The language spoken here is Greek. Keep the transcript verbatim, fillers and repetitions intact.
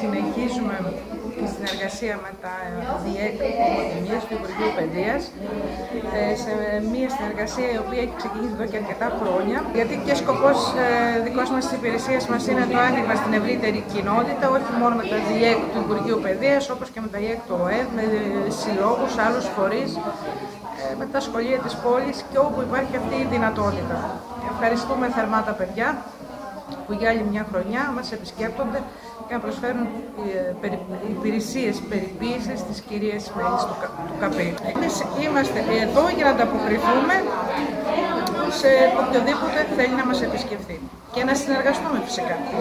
συνεχίζουμε τη συνεργασία με τα ΔΙΕΚ του Υπουργείου Παιδείας, σε μια συνεργασία η οποία έχει ξεκινήσει εδώ και αρκετά χρόνια, γιατί και σκοπός δικός μας της υπηρεσίας μας είναι το άνοιγμα στην ευρύτερη κοινότητα, όχι μόνο με τα ΔΙΕΚ του Υπουργείου Παιδείας, όπως και με τα ΔΙΕΚ του ΟΕΔ, με συλλόγους, άλλους φορείς, με τα σχολεία της πόλης και όπου υπάρχει αυτή η δυνατότητα. Ευχαριστούμε θερμά τα παιδιά που για άλλη μια χρονιά μας επισκέπτονται και να προσφέρουν υπηρεσίες περιποίησης στις κυρίες μέλης του ΚΑΠΗ. Εμείς είμαστε εδώ για να ανταποκριθούμε σε οποιοδήποτε θέλει να μας επισκεφθεί και να συνεργαστούμε φυσικά.